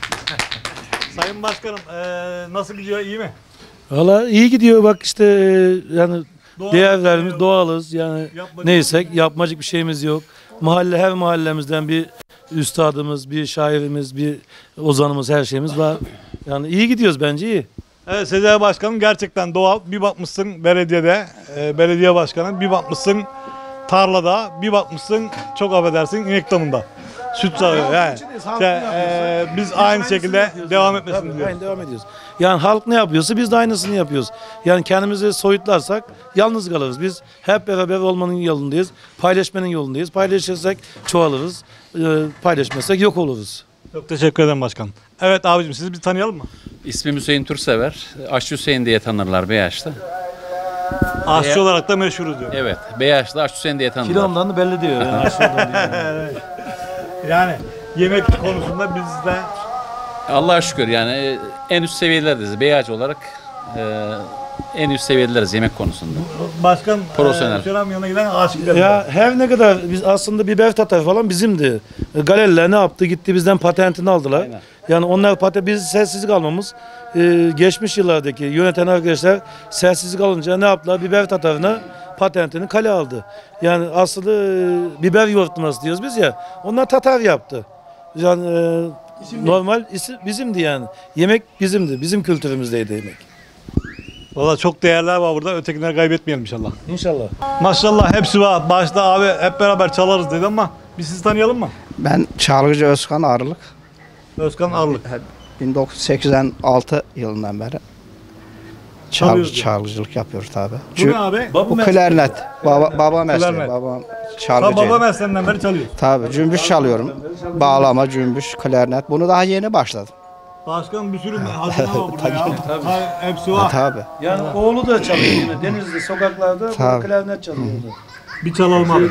Sayın Başkanım, nasıl gidiyor, iyi mi? Valla iyi gidiyor bak işte yani değerlerimiz doğalız yani neysek yapmacık bir şeyimiz yok. Her mahallemizden bir üstadımız, bir şairimiz, bir ozanımız, her şeyimiz var. Yani iyi gidiyoruz bence iyi. Evet Sezai Başkanım gerçekten doğal. Bir bakmışsın belediyede, belediye başkanı, bir bakmışsın tarlada, bir bakmışsın çok affedersin inek damında. Süt sağıyor yani. Biz aynı şekilde devam etmesini diliyoruz. Aynı devam ediyoruz. Yani halk ne yapıyorsa biz de aynısını yapıyoruz. Yani kendimizi soyutlarsak yalnız kalırız. Biz hep beraber olmanın yolundayız. Paylaşmanın yolundayız. Paylaşırsak çoğalırız. Paylaşmazsak yok oluruz. Çok teşekkür ederim başkanım. Evet abicim sizi bir tanıyalım mı? İsmim Hüseyin Tursever. Aşçı Hüseyin diye tanırlar Beyaş'ta. Aşçı olarak da meşhuruz diyor. Evet. Beyaş'ta Aşçı Hüseyin diye tanırlar. Kilomdan da belli diyor. Yani, evet. Yani yemek konusunda biz de Allah'a şükür yani en üst seviyeleriz. Beyaş olarak en üst seviyeleriz yemek konusunda. Başkan profesyonel. Şuram yanına giden aşık gidelim. Ya her ne kadar biz aslında biber tatar falan bizimdi. Galeriler ne yaptı? Gitti bizden patentini aldılar. Aynen. Yani onlar biz sessizlik almamız geçmiş yıllardaki yöneten arkadaşlar sessizlik alınca ne yaptılar? Biber tatarına patentini kale aldı. Yani aslında biber yoğurtlaması diyoruz biz ya. Onlar Tatar yaptı. Yani normal bizimdi yani. Yemek bizimdi. Bizim kültürümüzdeydi yemek. Valla çok değerler var burada. Ötekileri kaybetmeyelim inşallah. İnşallah. Maşallah hepsi var. Başta abi hep beraber çalarız dedi ama biz sizi tanıyalım mı? Ben Çalgıcı Özkan Arlık. Özkan Arlık. 1986 yılından beri çalgıcılık yapıyoruz tabi. Bu ne abi? Bu klarnet. Baba mesleği. Babam çalgıcı. Baba mesleğinden beri çalıyor. Tabi cümbüş çalıyorum. Bağlama, cümbüş, klarnet. Bunu daha yeni başladım. Başkanım bir sürü hazine var burada ya. Tabii. Hepsi var. Tabi. Yani oğlu da çalıyor yine. Denizli sokaklarda klarnet çalıyor. Bir çalalım abi.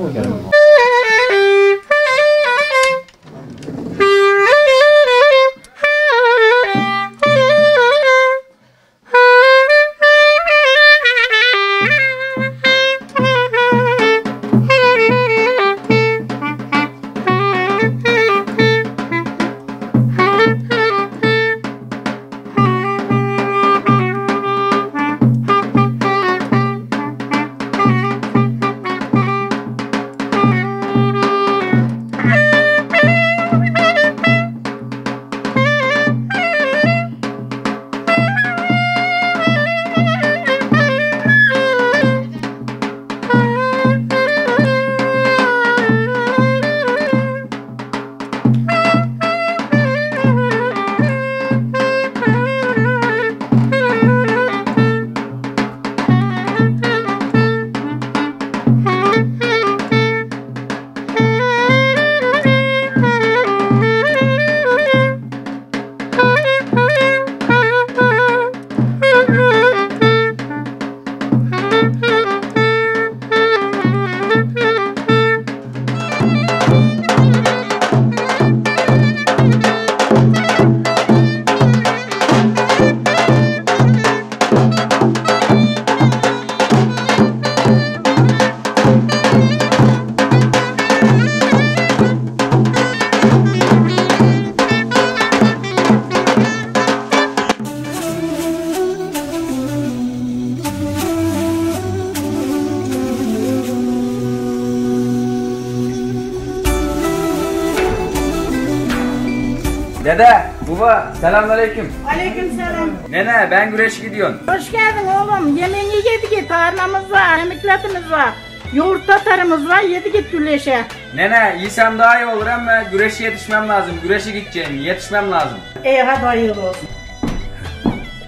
Dede, baba, selamünaleyküm. Aleykümselam. Nene, ben güreşe gidiyorum. Hoş geldin oğlum. Yemeğini yedik, tarlamız var, emekletimiz var. Yoğurt tatarımız var, yedik güleşe. Nene, yesem daha iyi olur ama güreşe yetişmem lazım. Güreşe gideceğim, yetişmem lazım. Hadi hayırlı olsun.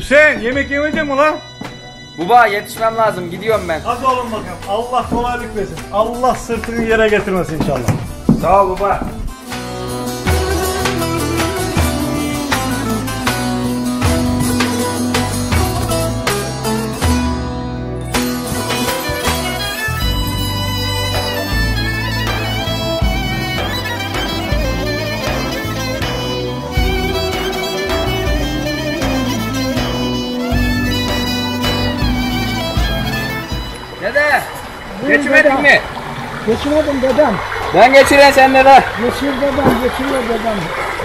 Hüseyin yemek yemeyecek mi lan? Baba yetişmem lazım. Gidiyorum ben. Hadi oğlum bakalım. Allah kolaylık versin. Allah sırtını yere getirmesin inşallah. Sağ ol baba. Dede, geçmedin mi? Geçiremedim dedem. Ben geçireyim sen dede. Geçir dedem, geçiriyor dedem.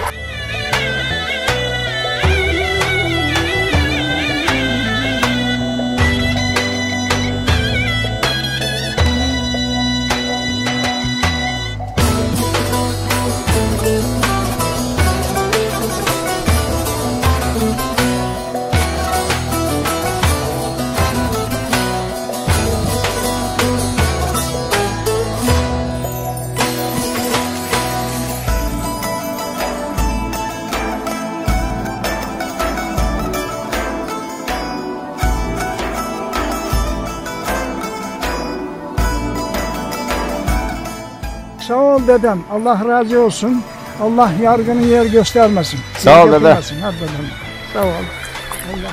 Sağ ol dedem. Allah razı olsun. Allah yargını yer göstermesin. Sağ ol dede. Hadi dedem. Sağ ol. Allah.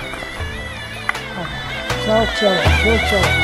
Çok sağ ol. Çok sağ ol.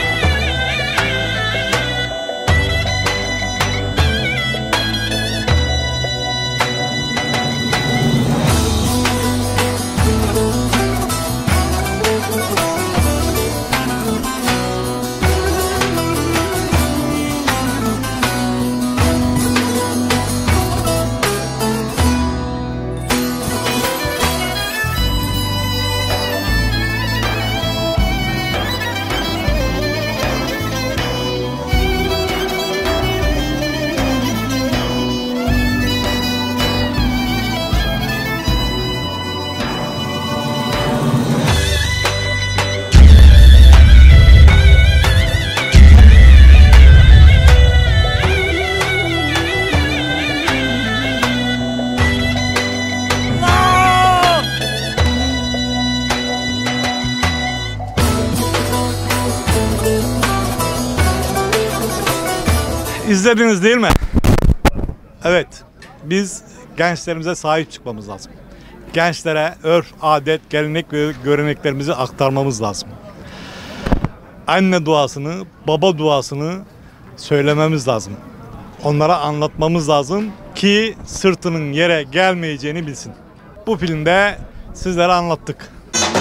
İzlediniz değil mi? Evet, biz gençlerimize sahip çıkmamız lazım. Gençlere örf, adet, gelenek ve göreneklerimizi aktarmamız lazım. Anne duasını, baba duasını söylememiz lazım. Onlara anlatmamız lazım ki sırtının yere gelmeyeceğini bilsin. Bu filmde sizlere anlattık.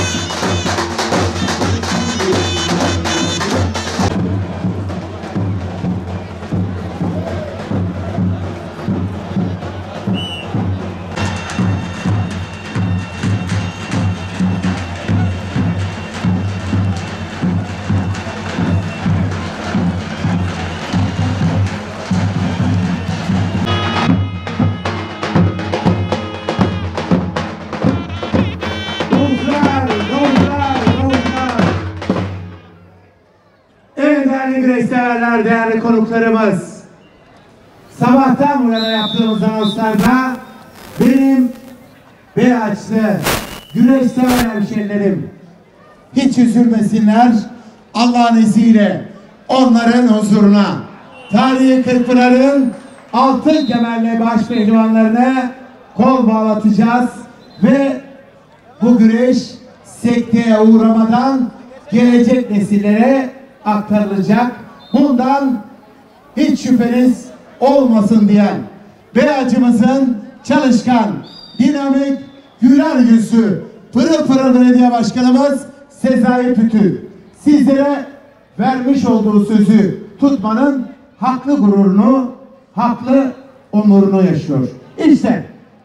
Severler, değerli konuklarımız, sabahtan burada yaptığımız anonslarda benim Beyaçlı güreş sever hemşerilerim hiç üzülmesinler. Allah'ın izniyle onların huzuruna tarihi Kırkpınar'ın altın kemerli baş pehlivanlarına kol bağlatacağız ve bu güreş sekteye uğramadan gelecek nesillere aktarılacak. Bundan hiç şüpheniz olmasın diyen Beyacımızın çalışkan, dinamik, güler yüzlü, pırıl pırıl belediye başkanımız Sezai Pütü sizlere vermiş olduğu sözü tutmanın haklı gururunu, haklı onurunu yaşıyor. İşte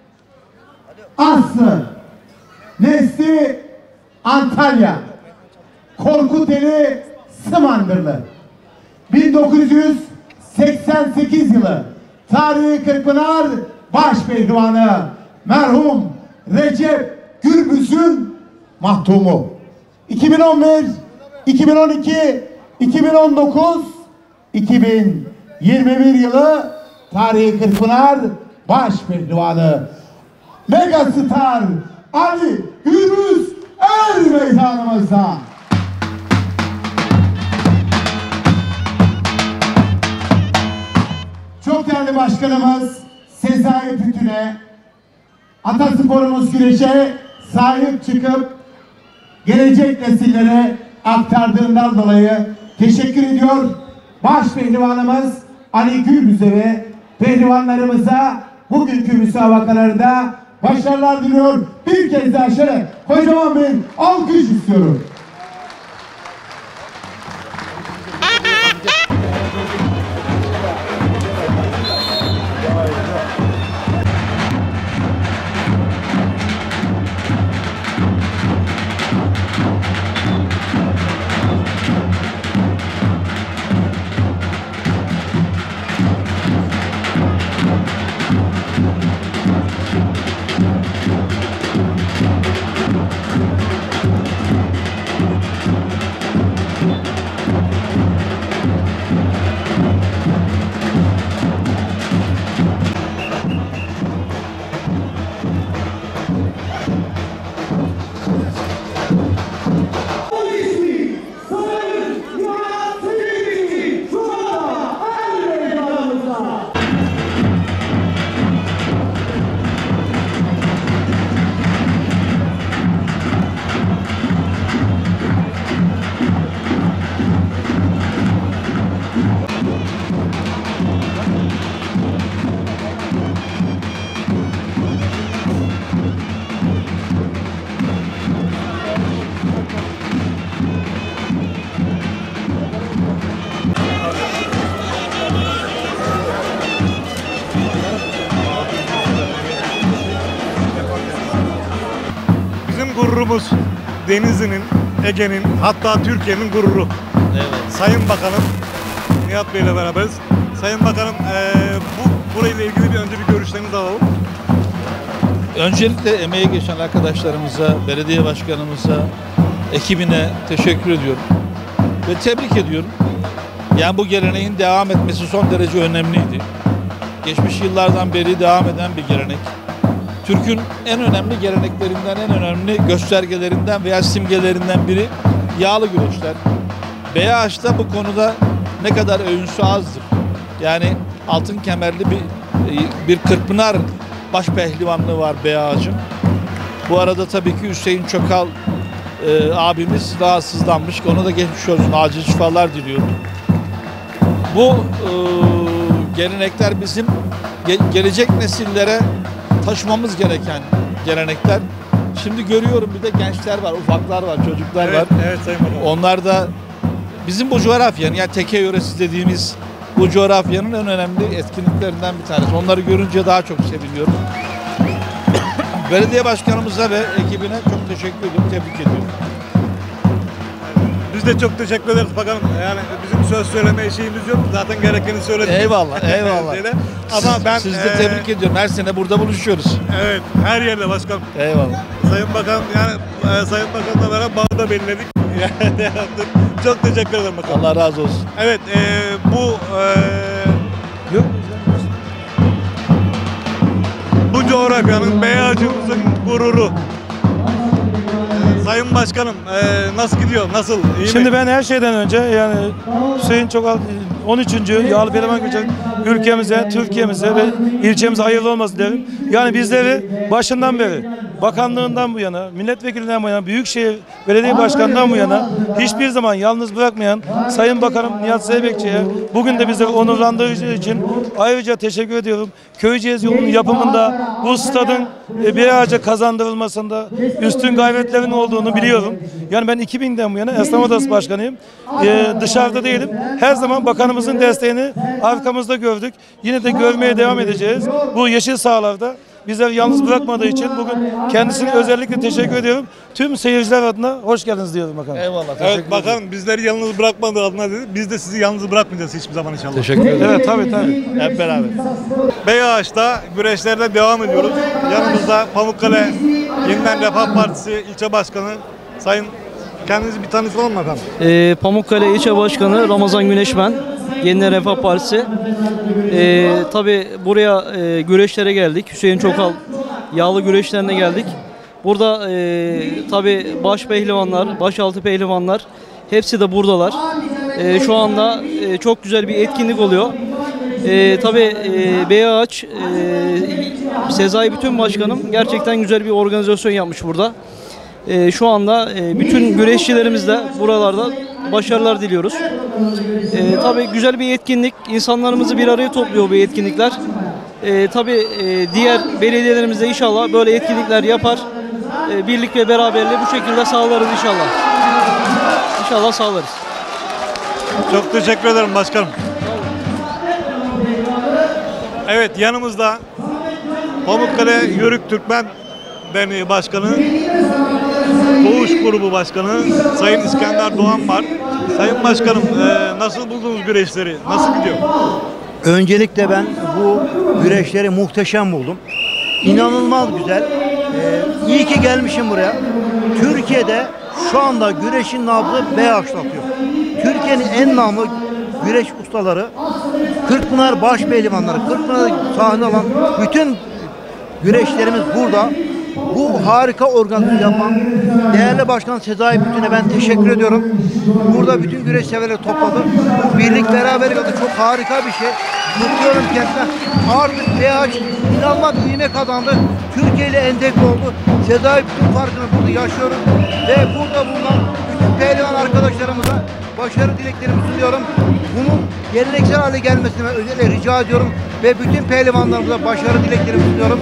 Aslı, Nesli Antalya, Korkuteli Smandırlı. 1988 yılı tarihi Kırkpınar Başpehlivanı merhum Recep Gürbüz'ün mahtumu. 2011, 2012, 2019, 2021 yılı tarihi Kırkpınar Başpehlivanı Megastar Ali Gürbüz Er meydanımızda. Çok değerli başkanımız Sezai Tütün'e, Atasporumuz güreşe sahip çıkıp gelecek nesillere aktardığından dolayı teşekkür ediyor. Baş pehlivanımız Ali Gürbüz'e ve pehlivanlarımıza bugünkü müsabakalarda başarılar diliyor. Bir kez daha şöyle kocaman bir alkış istiyorum. Gururumuz Denizli'nin, Ege'nin, hatta Türkiye'nin gururu. Evet. Sayın Bakanım Nihat Bey ile beraberiz. Sayın Bakanım burayla ilgili önce bir görüşlerinizi alalım. Öncelikle emeğe geçen arkadaşlarımıza, belediye başkanımıza, ekibine teşekkür ediyorum. Ve tebrik ediyorum. Yani bu geleneğin devam etmesi son derece önemliydi. Geçmiş yıllardan beri devam eden bir gelenek. Türk'ün en önemli geleneklerinden, en önemli göstergelerinden veya simgelerinden biri yağlı güreşler. Beyaağaç'ta bu konuda ne kadar övünsü azdır. Yani altın kemerli bir Kırkpınar baş pehlivanlığı var Beyaağaç'ın. Bu arada tabii ki Hüseyin Çokal abimiz rahatsızlanmış. Ona da geçmiş olsun, acil şifalar diliyorum. Bu gelenekler bizim gelecek nesillere taşımamız gereken gelenekler. Şimdi görüyorum bir de gençler var, ufaklar var, çocuklar var. Evet Sayın Bakanım. Onlar da bizim bu coğrafyanın, yani Teke yöresi dediğimiz bu coğrafyanın en önemli etkinliklerinden bir tanesi. Onları görünce daha çok seviniyorum. Belediye başkanımıza ve ekibine çok teşekkür ediyorum, tebrik ediyorum. Biz de çok teşekkür ederiz bakanım. Yani bizim söz söyleme şeyimiz yok. Zaten gerekeni söyledik. Eyvallah, eyvallah. Ama ben siz de tebrik ediyorum. Her sene burada buluşuyoruz. Evet, her yerde başkanım. Eyvallah. Sayın Bakan, yani Sayın Bakan'la beraber bağı da belirledik. Çok teşekkür ederim bakanım. Allah razı olsun. Evet, bu coğrafyanın, Beyaağaç'ımızın gururu. Sayın Başkanım, nasıl gidiyor? Nasıl? İyi Şimdi mi? ben her şeyden önce yani Hüseyin Çokal 13. Yağlı Pehlivan Güreşi ülkemize, Türkiye'mize ve ilçemize hayırlı olması derim. Yani bizleri başından beri, bakanlığından bu yana, milletvekilinden bu yana, Büyükşehir Belediye Başkanı'ndan bu yana hiçbir zaman yalnız bırakmayan Sayın Bakanım Nihat Zeybekçi'ye bugün de bizleri onurlandırıcı için ayrıca teşekkür ediyorum. Köyceğiz yolunun yapımında, bu stadın Beyaağaç'a kazandırılmasında üstün gayretlerin olduğunu biliyorum. Yani ben 2000'den bu yana Esnaf Odası Başkanıyım. Dışarıda değilim. Her zaman bakanımızın desteğini arkamızda gördük. Yine de görmeye devam edeceğiz. Bu yeşil sahalarda bizleri yalnız bırakmadığı için bugün kendisine özellikle teşekkür ediyorum. Tüm seyirciler adına hoş geldiniz diyorum bakalım. Eyvallah. Evet bakalım, bizleri yalnız bırakmadığı adına dedi. Biz de sizi yalnız bırakmayacağız hiçbir zaman inşallah. Teşekkür ederim. Evet tabii. Hep beraber. Beyaağaç'ta güreşlerle devam ediyoruz. Yanımızda Pamukkale Yeniden Refah Partisi ilçe başkanı Sayın, kendinizi bir tanıtalım bakalım. Pamukkale İlçe Başkanı Ramazan Güneş ben. Yeniden Refah Partisi. Tabii buraya güreşlere geldik. Hüseyin Çokal yağlı güreşlerine geldik. Burada tabii baş pehlivanlar, başaltı pehlivanlar hepsi de buradalar. Şu anda çok güzel bir etkinlik oluyor. Tabii BAH Sezai Bütün Başkanım gerçekten güzel bir organizasyon yapmış burada. Şu anda bütün güreşçilerimiz de buralarda başarılar diliyoruz. Tabii güzel bir etkinlik. İnsanlarımızı bir araya topluyor bu etkinlikler. Tabii diğer belediyelerimiz de inşallah böyle etkinlikler yapar. Birlik ve beraberliği bu şekilde sağlarız inşallah. İnşallah sağlarız. Çok teşekkür ederim başkanım. Evet, yanımızda Pamukkale Yörük Türkmen Derneği Başkanı, Doğuş Grubu Başkanı Sayın İskender Doğan var. Sayın Başkanım, nasıl buldunuz güreşleri? Nasıl gidiyor? Öncelikle ben bu güreşleri muhteşem buldum. İnanılmaz güzel. İyi ki gelmişim buraya. Türkiye'de şu anda güreşin nabzı BAH'latıyor. Türkiye'nin en namlı güreş ustaları, Kırkpınar baş pehlivanları, Kırkpınar sahne alan bütün güreşlerimiz burada. Bu harika organizasyonu yapan değerli başkan Sezai Bütün'e ben teşekkür ediyorum. Burada bütün güreş severleri topladı. Birlik beraberlik oldu. Çok harika bir şey. Mutluyorum kendime. Artık BAH inanılmaz büyüme kazandı. Türkiye ile entegre oldu. Sezai Bütün farkını burada yaşıyoruz. Ve burada bulunan bütün pehlivan arkadaşlarımıza başarı dileklerimi sunuyorum. Bunun geleneksel hale gelmesini özellikle rica ediyorum. Ve bütün pehlivanlarımıza başarı dileklerimi sunuyorum.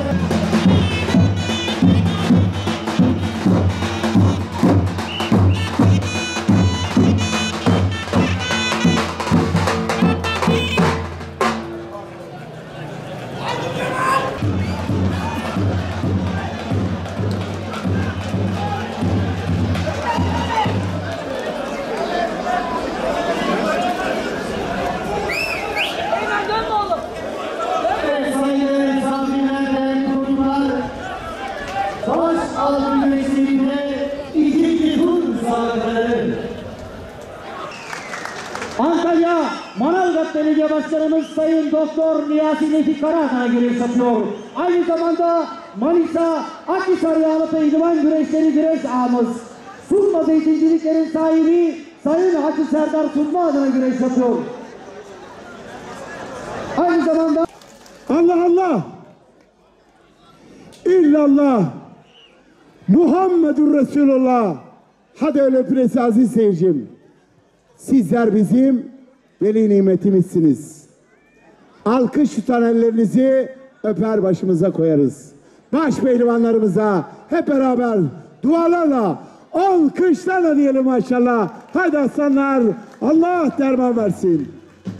Antalya Manavgat Belediye Başkanımız Sayın Doktor Niyazi Lefik Karahan'a güreş yapıyor. Aynı zamanda Manisa Akhisar Yağlı Pehlivan Güreşleri güreş ağamız Surma Zeytinciliklerin sahibi Sayın Hacı Serdar Surma adına güreş yapıyor. Aynı zamanda Allah Allah, illallah, Muhammedur Resulullah. Hadi öyle öpüresi aziz seyircim. Sizler bizim veli nimetimizsiniz. Alkış tutan ellerinizi öper başımıza koyarız. Baş pehlivanlarımıza hep beraber dualarla, alkışlarla diyelim maşallah. Haydi aslanlar, Allah derman versin.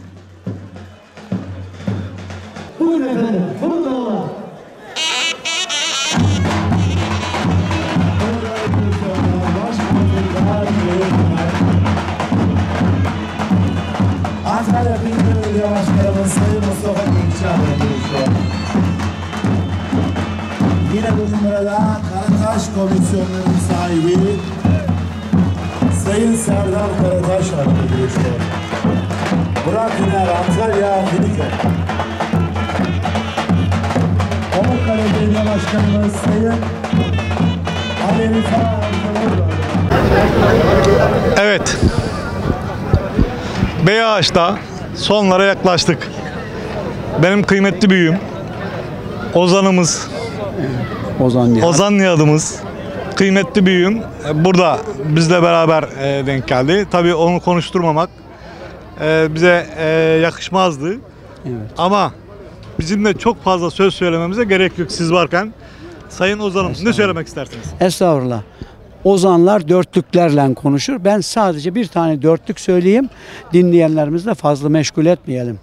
Buyurun efendim, burada olan. Antalya Büyükşehir Belediye Başkanımız Sayın Mustafa Genç'e görüşüyor. Yine bu numarada Karataş Komisyonları'nın sahibi Sayın Serdar Karataş adına görüşüyor. Burak Üner, Antalya Büyükşehir. Pamukkale Belediye Başkanımız Sayın Ali Rıza. Evet. BAH'ta sonlara yaklaştık. Benim kıymetli büyüğüm, Ozan'ımız, Ozan Nihat'ımız, kıymetli büyüğüm burada bizle beraber denk geldi. Tabii onu konuşturmamak bize yakışmazdı. Evet. Ama bizim de çok fazla söz söylememize gerek yok siz varken. Sayın Ozan'ım, ne söylemek istersiniz? Estağfurullah. Ozanlar dörtlüklerle konuşur. Ben sadece bir tane dörtlük söyleyeyim. Dinleyenlerimizi de fazla meşgul etmeyelim.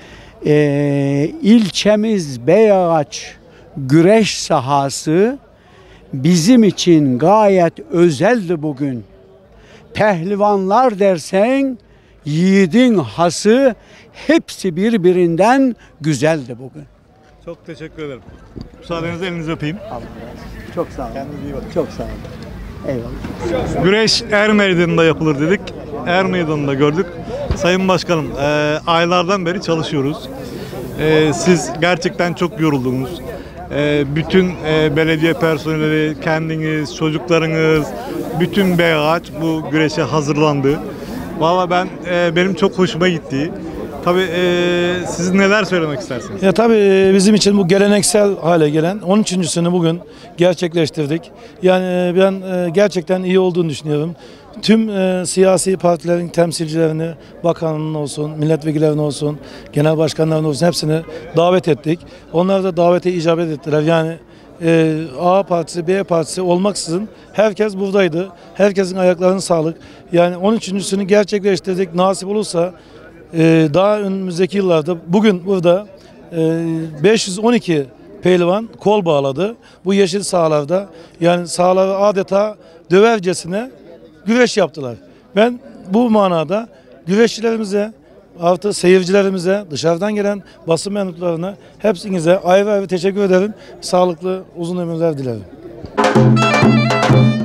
İlçemiz Beyaç güreş sahası bizim için gayet özeldi bugün. Pehlivanlar dersen yiğidin hası hepsi birbirinden güzeldi bugün. Çok teşekkür ederim. Müsaadenizle elinizi öpeyim. Çok sağ olun. Kendinize iyi bakın. Çok sağ olun. Eyvallah. Güreş Er Meydanı'nda yapılır dedik. Er Meydanı'nda gördük. Sayın Başkanım, aylardan beri çalışıyoruz. Siz gerçekten çok yoruldunuz. Bütün belediye personeli, kendiniz, çocuklarınız, bütün BH bu güreşe hazırlandı. Valla benim çok hoşuma gitti. Tabii siz neler söylemek istersiniz? Tabii bizim için bu geleneksel hale gelen 13.sünü bugün gerçekleştirdik. Yani ben gerçekten iyi olduğunu düşünüyorum. Tüm siyasi partilerin temsilcilerini, bakanın olsun, milletvekillerinin olsun, genel başkanların olsun hepsini davet ettik. Onlar da davete icabet ettiler. Yani A partisi, B partisi olmaksızın herkes buradaydı. Herkesin ayaklarına sağlık. Yani 13.sünü gerçekleştirdik. Nasip olursa daha önümüzdeki yıllarda bugün burada 512 pehlivan kol bağladı. Bu yeşil sahalarda yani sahaları adeta dövercesine güreş yaptılar. Ben bu manada güreşçilerimize, artı seyircilerimize, dışarıdan gelen basın mensuplarına hepsinize ayrı ayrı teşekkür ederim. Sağlıklı uzun ömürler dilerim.